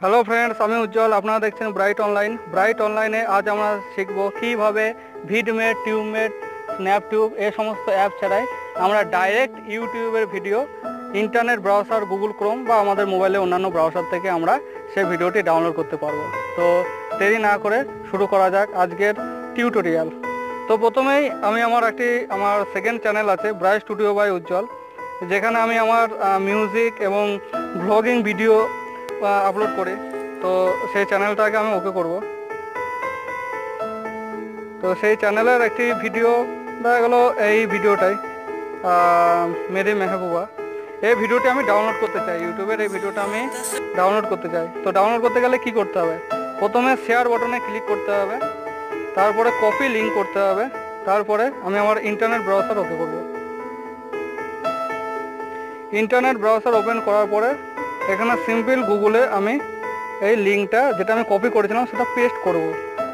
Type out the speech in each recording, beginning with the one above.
Hello friends, আমি উজ্জ্বল। আপনারা দেখছেন ব্রাইট অনলাইন। ব্রাইট অনলাইনে আজ আমরা শিখব কীভাবে ভিডমেট, টিউবমেট, স্ন্যাপটিউব এই সমস্ত অ্যাপ ছাড়াই আমরা ডাইরেক্ট ইউটিউবের video internet browser Google Chrome বা আমাদের মোবাইলে অন্যান্য ব্রাউজার থেকে আমরা সেই ভিডিওটি ডাউনলোড করতে পারবো। তো দেরি না করে শুরু করা যাক আজকের টিউটোরিয়াল। তো প্রথমেই আমি আমার সেকেন্ড চ্যানেল আছে ব্রাইট স্টুডিও বাই উজ্জ্বল, যেখানে আমি আমার মিউজিক এবং ব্লগিং ভিডিও আপলোড করি। তো সেই চ্যানেলটাকে আমি ওকে করব। তো সেই চ্যানেলের একটি ভিডিও দেখা গেলো এই ভিডিওটাই, মেরি মেহবুবা। এই ভিডিওটি আমি ডাউনলোড করতে চাই, ইউটিউবের এই ভিডিওটা আমি ডাউনলোড করতে চাই। তো ডাউনলোড করতে গেলে কি করতে হবে? প্রথমে শেয়ার বাটনে ক্লিক করতে হবে, তারপরে কপি লিঙ্ক করতে হবে, তারপরে আমি আমার ইন্টারনেট ব্রাউজার ওকে করব। ইন্টারনেট ব্রাউজার ওপেন করার পরে এখানে সিম্পল গুগলে আমি এই লিঙ্কটা যেটা আমি কপি করেছিলাম সেটা পেস্ট করব।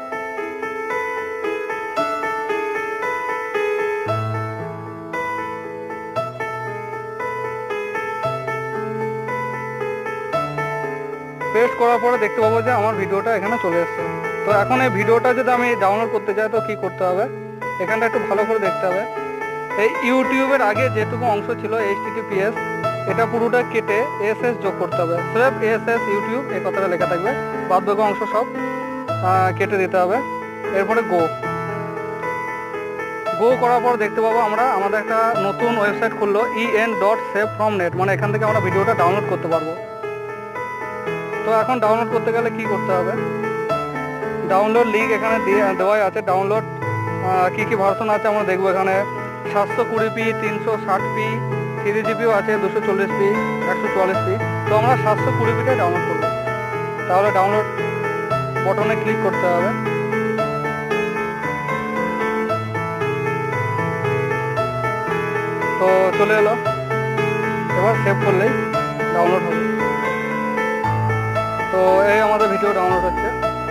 পেস্ট করার পরে দেখতে পাবো যে আমার ভিডিওটা এখানে চলে এসছে। তো এখন এই ভিডিওটা যদি আমি ডাউনলোড করতে চাই তো কি করতে হবে? এখানটা একটু ভালো করে দেখতে হবে। এই ইউটিউবের আগে যেটুকু অংশ ছিল HTTPS, এটা পুরোটা কেটে এসএস যোগ করতে হবে। সির্ফ এসএস ইউটিউব এই কথাটা লেখা থাকবে, বাদ বাকি অংশ সব কেটে দিতে হবে। এরপরে গো করার পর দেখতে পাবো আমরা আমাদের একটা নতুন ওয়েবসাইট খুললো, en.savefromnet, মানে এখান থেকে আমরা ভিডিওটা ডাউনলোড করতে পারবো। তো এখন ডাউনলোড করতে গেলে কি করতে হবে? ডাউনলোড লিঙ্ক এখানে দেওয়াই আছে। ডাউনলোড কি কি ভার্সন আছে আমরা দেখবো। এখানে 720p, 360p, 3GBও আছে, 240p, 144p। তো আমরা 720pটাই ডাউনলোড করবো। তাহলে ডাউনলোড বটনে ক্লিক করতে হবে। তো চলে এলো, এবার সেভ করলেই ডাউনলোড হবে। তো এই আমাদের ভিডিও ডাউনলোড হচ্ছে,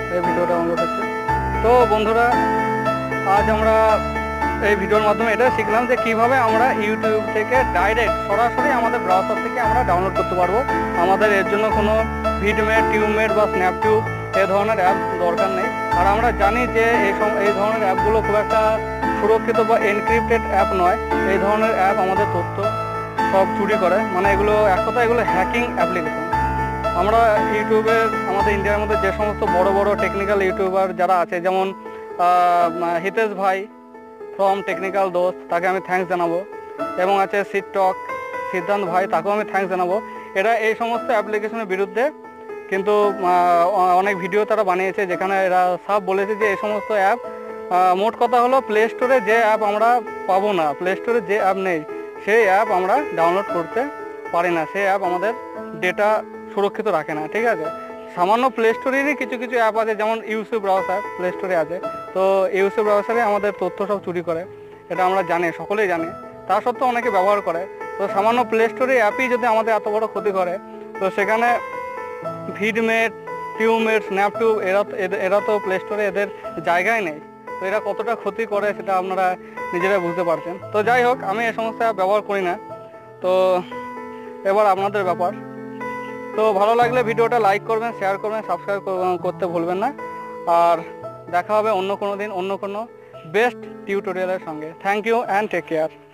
তো বন্ধুরা, আজ আমরা এই ভিডিওর মাধ্যমে এটা শিখলাম যে কিভাবে আমরা ইউটিউব থেকে ডাইরেক্ট সরাসরি আমাদের ব্রাউজার থেকে আমরা ডাউনলোড করতে পারবো। আমাদের এর জন্য কোনো ভিডমেট, টিউবমেট বা স্ন্যাপটিউব এই ধরনের অ্যাপ দরকার নেই। আর আমরা জানি যে এই ধরনের অ্যাপগুলো খুব একটা সুরক্ষিত বা এনক্রিপ্টেড অ্যাপ নয়। এই ধরনের অ্যাপ আমাদের তথ্য সব চুরি করে, মানে এগুলো এক কথা এগুলো হ্যাকিং অ্যাপ্লিকেশন। আমরা ইউটিউবের আমাদের ইন্ডিয়ার মধ্যে যে সমস্ত বড় বড় টেকনিক্যাল ইউটিউবার যারা আছে, যেমন হিতেশ ভাই ফ্রম টেকনিক্যাল দোস্ত, তাকে আমি থ্যাঙ্কস জানাবো। এবং আছে সিদ্ধান্ত ভাই, তাকেও আমি থ্যাঙ্কস জানাবো। এরা এই সমস্ত অ্যাপ্লিকেশনের বিরুদ্ধে কিন্তু অনেক ভিডিও তারা বানিয়েছে, যেখানে এরা সব বলেছে যে এই সমস্ত অ্যাপ, মোট কথা হলো প্লে স্টোরে যে অ্যাপ আমরা পাবো না, প্লে স্টোরে যে অ্যাপ নেই সেই অ্যাপ আমরা ডাউনলোড করতে পারি না। সেই অ্যাপ আমাদের ডেটা সুরক্ষিত রাখে না, ঠিক আছে? সামান্য প্লে স্টোরেরই কিছু কিছু অ্যাপ আছে, যেমন ইউসি ব্রাউজার প্লে স্টোরে আছে। তো ইউসি ব্রাউজারে আমাদের তথ্য সব চুরি করে, এটা আমরা জানি, সকলেই জানি। তা সত্ত্বেও অনেকে ব্যবহার করে। তো সামান্য প্লে স্টোরে অ্যাপই যদি আমাদের এত বড় ক্ষতি করে, তো সেখানে ভিডমেট, টিউবমেট, স্ন্যাপটিউব এরা তো প্লে স্টোরে এদের জায়গায় নেই। তো এরা কতটা ক্ষতি করে সেটা আপনারা নিজেরাই বুঝতে পারছেন। তো যাই হোক, আমি এই সমস্ত অ্যাপ ব্যবহার করি না। তো এবার আপনাদের ব্যাপার। তো ভালো লাগলে ভিডিওটা লাইক করবেন, শেয়ার করবেন, সাবস্ক্রাইব করতে ভুলবেন না। আর দেখা হবে অন্য কোনো দিন অন্য কোনো বেস্ট টিউটোরিয়ালের সঙ্গে। Thank you and take care.